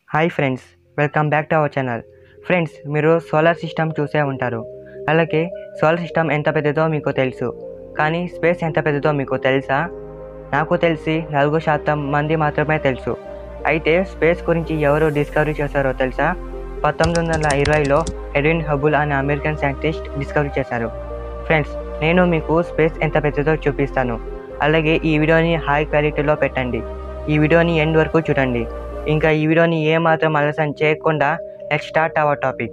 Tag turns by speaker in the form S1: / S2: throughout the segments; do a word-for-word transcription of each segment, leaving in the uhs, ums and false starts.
S1: Hi friends, welcome back to our channel. Friends, మీరు solar system చూసే ఉంటారు. అలాగే సోలార్ సిస్టమ్ ఎంత పెద్దదో మీకు తెలుసు, కానీ స్పేస్ ఎంత పెద్దదో మీకు తెలుసా? నాకు తెలిసి నలుగు శాతం మంది మాత్రమే తెలుసు. అయితే స్పేస్ గురించి ఎవరు డిస్కవరీ చేశారో తెలుసా? పంతొమ్మిది వందల ఇరవైలో ఎడ్విన్ హబుల్ అనే అమెరికన్ సైంటిస్ట్ డిస్కవరీ చేశారు. ఫ్రెండ్స్, నేను మీకు స్పేస్ ఎంత పెద్దదో చూపిస్తాను. అలాగే ఈ వీడియోని హై క్వాలిటీలో పెట్టండి. ఈ వీడియోని ఎండ్ వరకు చూడండి. ఇంకా ఈ వీడియోని ఏమాత్రం ఆలస్యం చేయకుండా లెట్స్ స్టార్ట్ అవర్ టాపిక్.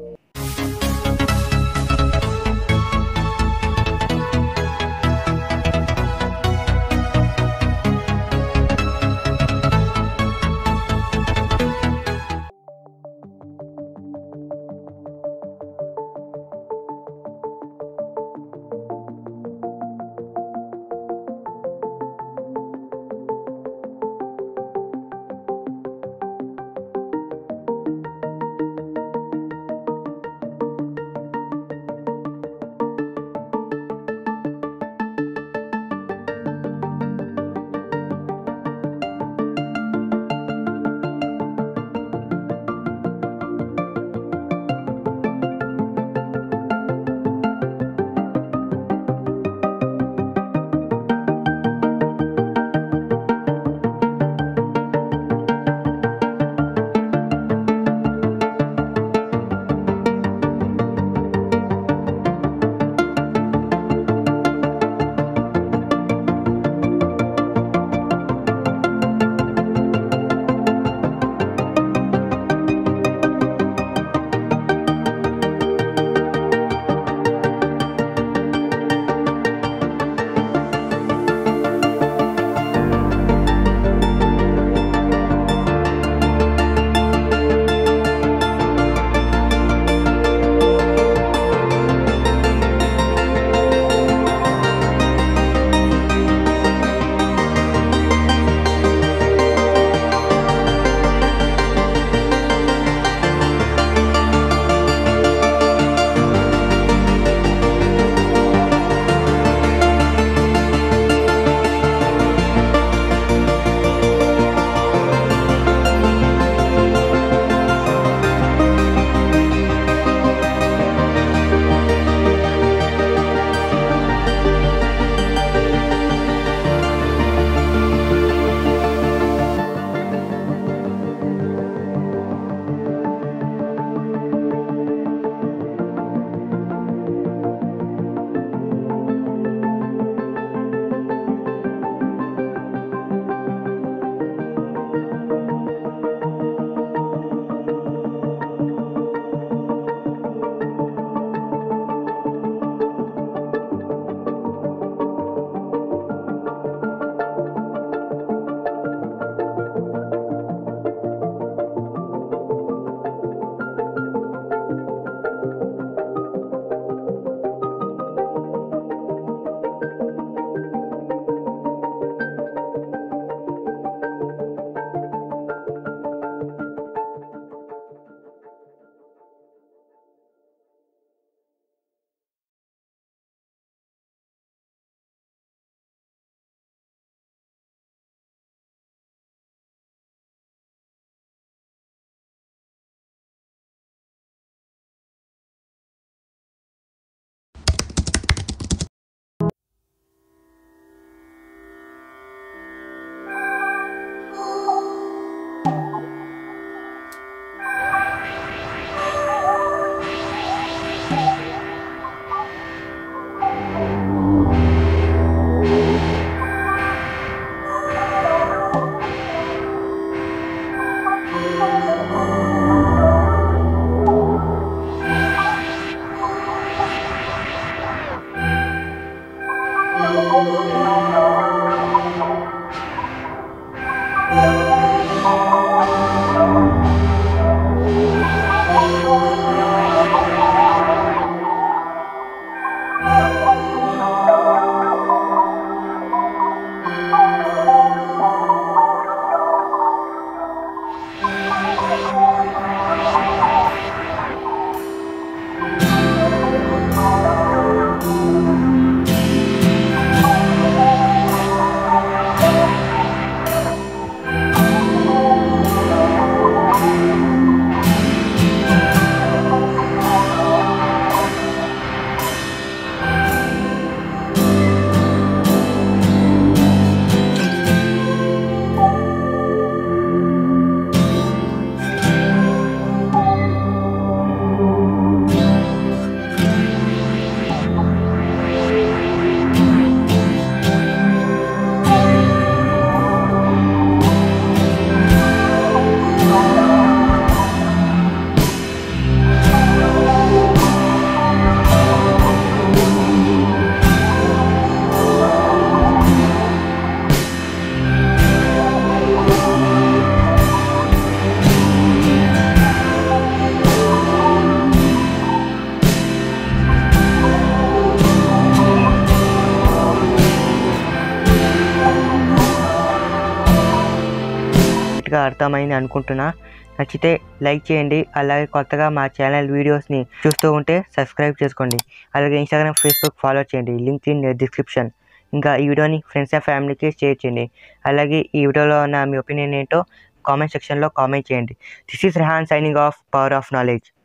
S1: అర్థమైంది అనుకుంటున్నా. నచ్చితే లైక్ చేయండి. అలాగే కొత్తగా మా ఛానల్ వీడియోస్ని చూస్తూ ఉంటే సబ్స్క్రైబ్ చేసుకోండి. అలాగే ఇన్స్టాగ్రామ్, ఫేస్బుక్ ఫాలో చేయండి. Link in description. ఇంకా ఈ వీడియోని ఫ్రెండ్స్ అండ్ ఫ్యామిలీకి షేర్ చేయండి. అలాగే ఈ వీడియోలో ఉన్న మీ ఒపీనియన్ ఏంటో కామెంట్ సెక్షన్లో కామెంట్ చేయండి. This is Rehan signing off, power of knowledge.